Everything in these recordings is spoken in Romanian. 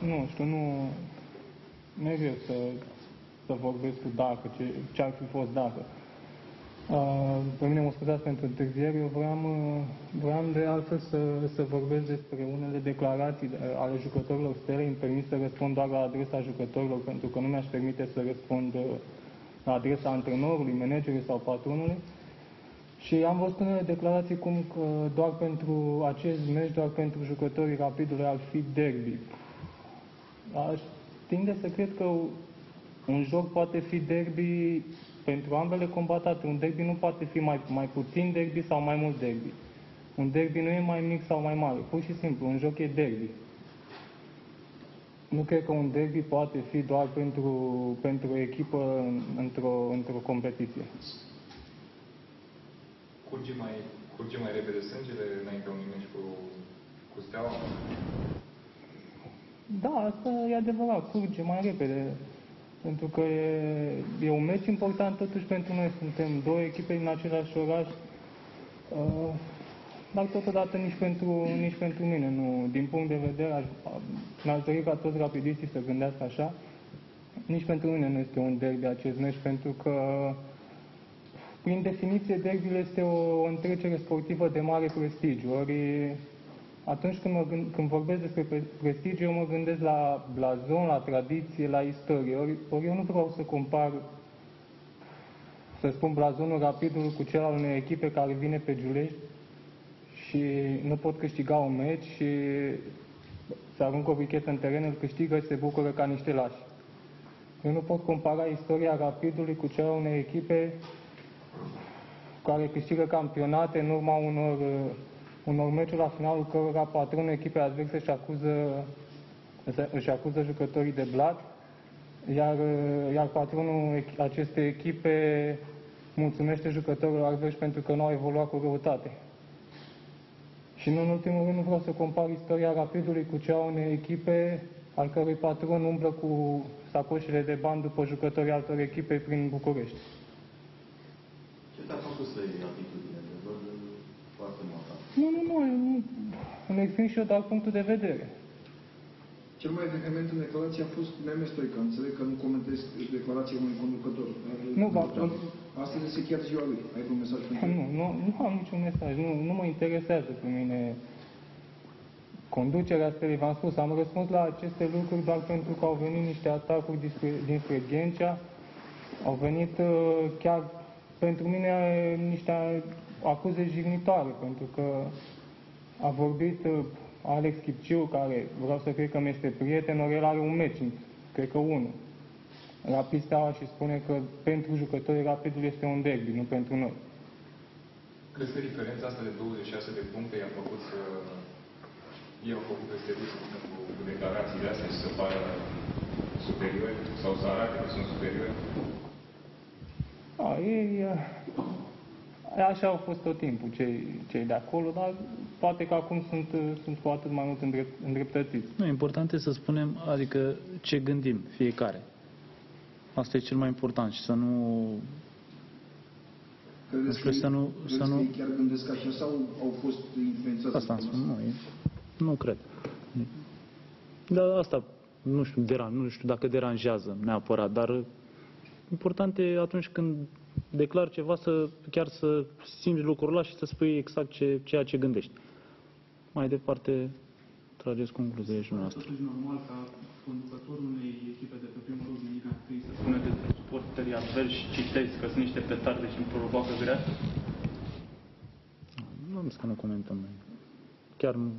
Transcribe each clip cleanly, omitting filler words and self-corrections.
nu știu, nu e greu să vorbesc cu dacă, ce ar fi fost dacă. Pe mine mă scuzați pentru întârziere, eu vreau de altfel să vorbesc despre unele declarații ale jucătorilor Stelei. Îmi permit să răspund doar la adresa jucătorilor, pentru că nu mi-aș permite să răspund la adresa antrenorului, managerului sau patronului. Și am văzut unele declarații cum că doar pentru acest meci, doar pentru jucătorii Rapidului ar fi derby. Aș tinde să cred că un joc poate fi derby pentru ambele combatate. Un derby nu poate fi mai puțin derby sau mai mult derby. Un derby nu e mai mic sau mai mare. Pur și simplu, un joc e derby. Nu cred că un derby poate fi doar pentru o echipă într-o competiție. Curge mai repede sângele înainte unui meci cu Steaua? Da, asta e adevărat, curge mai repede. Pentru că e un meci important totuși pentru noi. Suntem două echipe din același oraș, dar totodată nici pentru mine. Nu, din punct de vedere, mi-aș dori ca toți rapidiștii să gândească așa. Nici pentru mine nu este un derby acest meci, pentru că prin definiție derbiul este o întrecere sportivă de mare prestigiu. Ori atunci când vorbesc despre prestigiu, eu mă gândesc la blazon, la tradiție, la istorie. Ori eu nu vreau să compar, să spun, blazonul Rapidului cu cel al unei echipe care vine pe Giulești și nu pot câștiga un meci și se aruncă o brichetă în teren, îl câștigă și se bucură ca niște lași. Eu nu pot compara istoria Rapidului cu cea a unei echipe care câștigă campionate în urma unor meciuri la finalul cărora patronul echipei adverse își acuză jucătorii de blat, iar patronul acestei echipe mulțumește jucătorilor adversi pentru că nu au evoluat cu răutate. Și nu în ultimul rând nu vreau să compar istoria Rapidului cu cea a unei echipe al cărui patron umblă cu sacoșele de bani după jucătorii altor echipe prin București. Ce te-a făcut să iei atitudine? De văd foarte mult. Nu, îmi exprim și eu doar punctul de vedere. Cel mai vehement în declarație a fost Meme Stoica. Înțeleg că nu comentez declarația unui conducător. Nu, astăzi este chiar ziua lui. Ai un mesaj pentru el? Nu am niciun mesaj. Nu mă interesează pe mine conducerea Stelei. V-am spus, am răspuns la aceste lucruri doar pentru că au venit niște atacuri dinspre Ghencea. Au venit chiar pentru mine niște acuze jignitoare, pentru că a vorbit Alex Chipciu, care vreau să cred că mi este prieten, ori el are un meci, cred că unul. Rapid Steaua și spune că pentru jucătorii Rapidul este un derby, nu pentru noi. Crezi că diferența asta de 26 de puncte i-a făcut să... Ei au făcut peste cu declarațiile astea și să pară superiori sau să arate că sunt superiori? Așa au fost tot timpul cei de acolo, dar poate că acum sunt cu atât mai mult îndreptățiți. Nu, important este să spunem, adică ce gândim fiecare. Asta e cel mai important și să nu... Credeți că ei chiar gândesc așa sau au fost influențați? Asta nu cred. Dar asta, nu știu dacă deranjează neapărat, dar important e atunci când declar ceva chiar să simți lucrul ăla și să spui exact ceea ce gândești. Mai departe, trageți concluziile și dumneavoastră. E normal ca conducătorul unei echipe de pe primul rând din Liga 1 să spună despre suporterii adversi și citesc că sunt niște petarde și îmi provoacă grea? Nu am zis că nu comentăm. Chiar nu.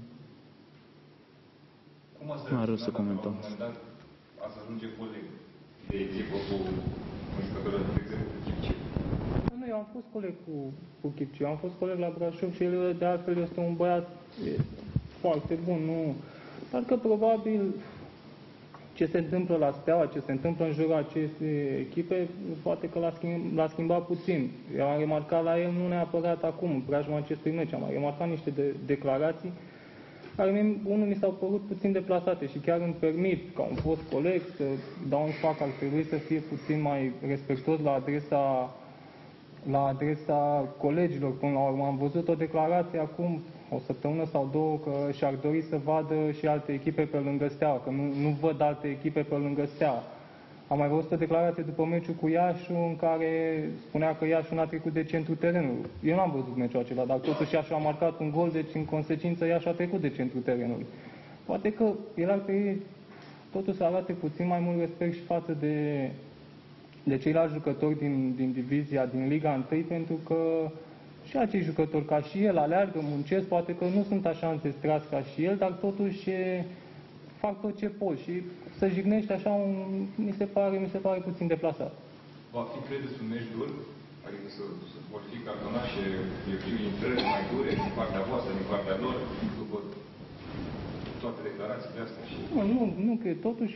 Cum ați rău să comentăm. La un moment dat ați ajunge coleg de echipă cu un jucător, de exemplu, cu Chipciu? Nu, eu am fost coleg cu Chipciu, am fost coleg la Brașov și el de altfel este un băiat foarte bun, nu? Dar că probabil ce se întâmplă la Steaua, ce se întâmplă în jurul acestei echipe, poate că l-a schimbat puțin. Eu am remarcat la el, nu neapărat acum, în preajma acestui meci, am remarcat niște declarații care unul mi s-au părut puțin deplasate și chiar îmi permit, ca un fost coleg, să dau un sfat că ar trebui să fie puțin mai respectuos la adresa colegilor. Până la urmă am văzut o declarație acum o săptămână sau două că și-ar dori să vadă și alte echipe pe lângă Steaua, că nu văd alte echipe pe lângă Steaua. Am mai văzut o declarație după meciul cu Iașu în care spunea că Iașu n-a trecut de centrul terenului. Eu n-am văzut meciul acela, dar totuși Iașu a marcat un gol, deci în consecință Iașu a trecut de centrul terenului. Poate că el ar trebui totuși să arate puțin mai mult respect și față de ceilalți jucători din divizia, din Liga 1, pentru că și acei jucători ca și el aleargă, muncesc, poate că nu sunt așa înzestrați ca și el, dar totuși fac tot ce pot și să jignești așa, mi se pare puțin deplasat. Va fi, credeți, un meci dur? Adică să vor fi cartonașe, intrări mai dure din partea voastră, din partea lor, după toate declarațiile astea? Nu cred. Totuși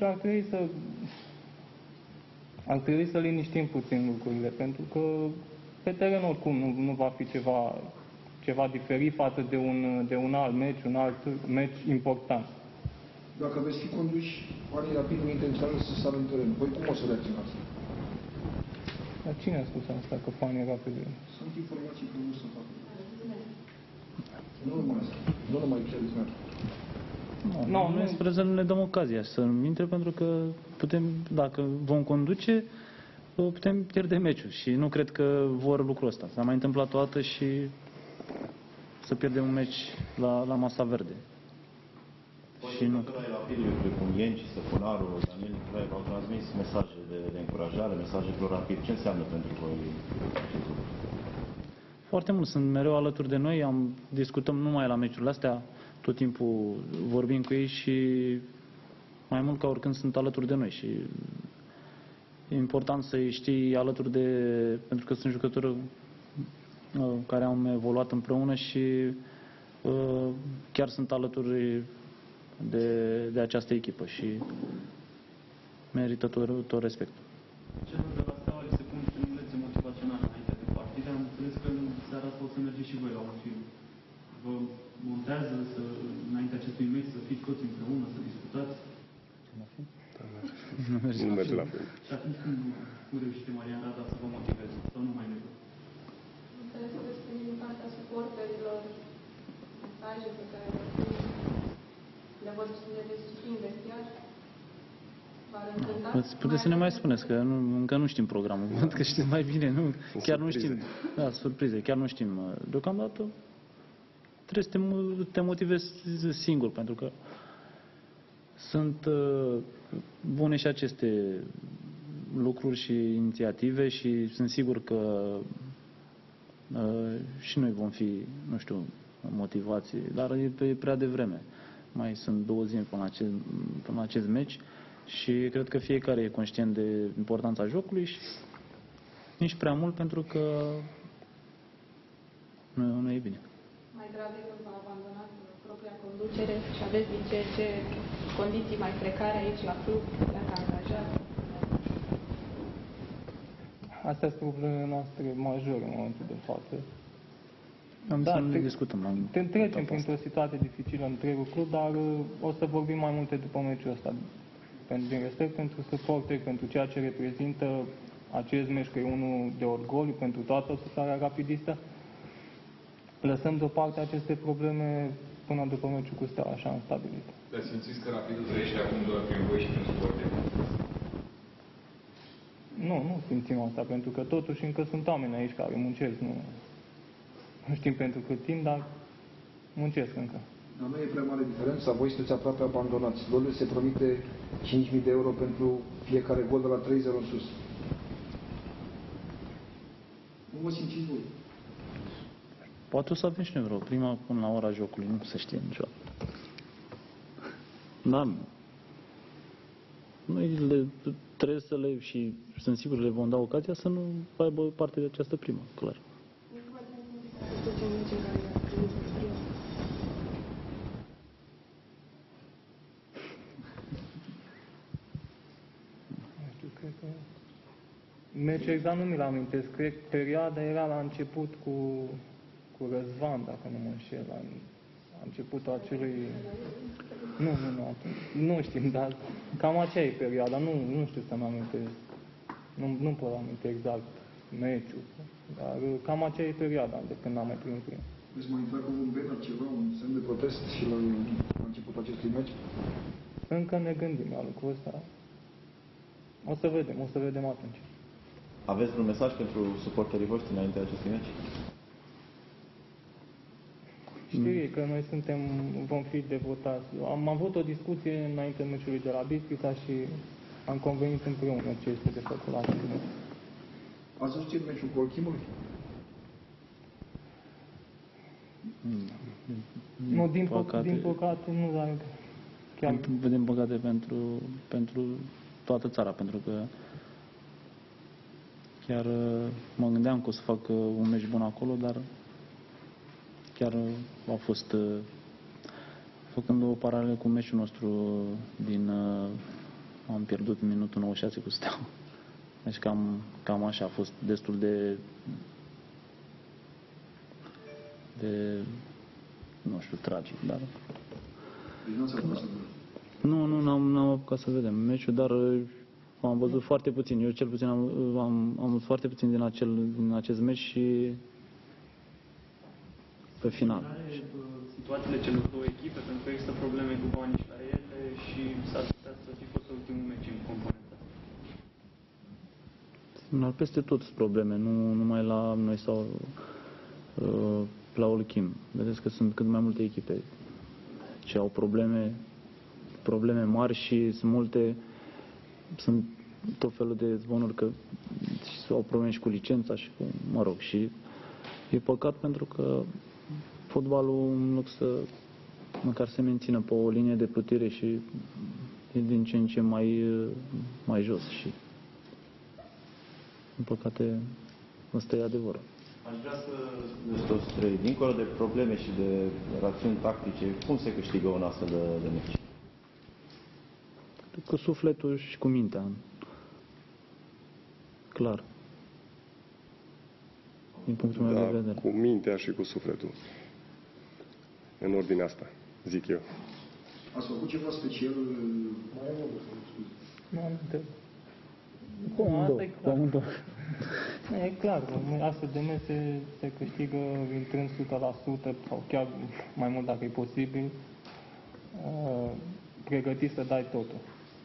ar trebui să liniștim puțin lucrurile, pentru că pe teren oricum nu va fi ceva diferit față de un alt meci, un alt meci important. Dacă veți fi conduși, Fanii Rapid nu intenționează să sară în teren. Voi cum o să reacționați? Dar cine a spus asta, că Fanii Rapid? Sunt informații că nu să facă. Nu numai asta. Nu numai credeți mea. Noi sper să nu ne dăm ocazia să intre, pentru că dacă vom conduce, putem pierde meciul și nu cred că vor lucrul ăsta. S-a mai întâmplat o dată și să pierdem un meci la masa verde. Și nu. Rapidului, precum Ienci, Săpunaru, Daniel Nicolae, v-au transmis mesaje de încurajare, mesaje pro-rapid. Ce înseamnă pentru voi acest lucru? Foarte mult. Sunt mereu alături de noi. Discutăm numai la meciurile astea. Tot timpul vorbim cu ei și mai mult ca oricând sunt alături de noi. Și e important să-i știi alături pentru că sunt jucători care au evoluat împreună și chiar sunt alături de această echipă și merită tot respectul. Celor de la Steaua li se pun filmulețe motivaționale înainte de partide. Am înțeles că în seara asta o să mergeți și voi la un film. Vă montează înainte acestui meci să fiți toți împreună, să discutați? Nu merge la fel. Și atunci cum reușite Marian Rada să vă motiveze? Sau nu mai merge? Înțeles că veți primi din partea suporterilor mesaje pe care le veți citi în vestiar? Puteți să ne mai spuneți, că încă nu știm programul. Văd că știm mai bine. Chiar nu știm. Da, surprize. Chiar nu știm. Deocamdată trebuie să te motivezi singur, pentru că sunt bune și aceste lucruri și inițiative și sunt sigur că și noi vom fi, nu știu, motivați, dar e prea devreme. Mai sunt 2 zile până la acest meci și cred că fiecare e conștient de importanța jocului și nici prea mult, pentru că nu e bine. Mai grav e când v-a abandonat propria conducere și aveți din ce condiții mai precare aici la club, dacă angajat. Astea sunt problemele noastre majore în momentul de față. Discutăm. Trecem printr-o situație dificilă întregul club, dar o să vorbim mai multe după meciul ăsta. Din respect pentru suporteri, pentru ceea ce reprezintă acest meci, că e unul de orgoliu pentru toată asociația rapidistă. Lăsăm deoparte aceste probleme până după meciul cu Steaua, așa am stabilit. Dar simțiți că Rapidul trăiește acum doar prin voi și prin suporteri? Nu simțim asta, pentru că totuși încă sunt oameni aici care muncesc. Nu știm pentru cât timp, dar muncesc încă. Dar nu e prea mare diferența, voi sunteți aproape abandonați. Lor se promite 5.000 de euro pentru fiecare gol de la 3-0 în sus. Nu vă simțiți voi? Poate o să avem și noi vreo prima până la ora jocului, nu se știe niciodată. Da. Noi trebuie să și sunt sigur le vom da ocazia să nu aibă parte de această primă, clar. Meciul exact nu mi-l amintesc. Cred că perioada era la început cu Răzvan, dacă nu mă înșel, la începutul acelui... Nu știm, dar cam aceea e perioada. Nu știu să-mi amintesc. Nu pot aminte exact meciul, dar cam aceea e perioada de când n-am mai primit. Veți mai intra cu un banner, ceva, un semn de protest și la începutul acestui meci? Încă ne gândim la lucrul ăsta. O să vedem atunci. Aveți un mesaj pentru suporterii voștri înainte de acestui meci? Știu ei că noi vom fi devotați. Am avut o discuție înainte meciului de la Bistrița și am convenit împreună ce este de făcut la acest meci. Ați văzut meciul cu Olchimului? Nu, din păcate nu, dar chiar... Din păcate pentru toată țara, pentru că chiar mă gândeam că o să fac un meci bun acolo, dar chiar a fost, făcând o paralelă cu meciul nostru am pierdut în minutul 96 cu Steaua. Deci cam așa a fost destul de nu știu, tragic, dar... Nu, n-am apucat să vedem meciul, dar am văzut foarte puțin. Eu cel puțin am văzut foarte puțin din acest meci și pe final. Situațiile celor două echipe, pentru că există probleme cu banii și la ele și s-ar putea să fi fost ultimul meci în componenta asta. Peste tot sunt probleme, nu numai la noi sau la Olchim. Vedeți că sunt cât mai multe echipe ce au probleme mari și sunt tot felul de zvonuri că au probleme și cu licența și cu, și e păcat pentru că fotbalul, în loc să măcar se mențină pe o linie de plutire și e din ce în ce mai jos și în păcate ăsta e adevărul. Aș vrea să spuneți toți trei, dincolo de probleme și de rațiuni tactice, cum se câștigă un astfel de meci? Cu sufletul și cu mintea. Clar. Din punctul meu de vedere. Cu mintea și cu sufletul. În ordinea asta, zic eu. Ați făcut ceva special? Nu am întâlnit. Asta e clar. E clar, astfel de mese se câștigă intrând 100% sau chiar mai mult dacă e posibil, pregătit să dai totul.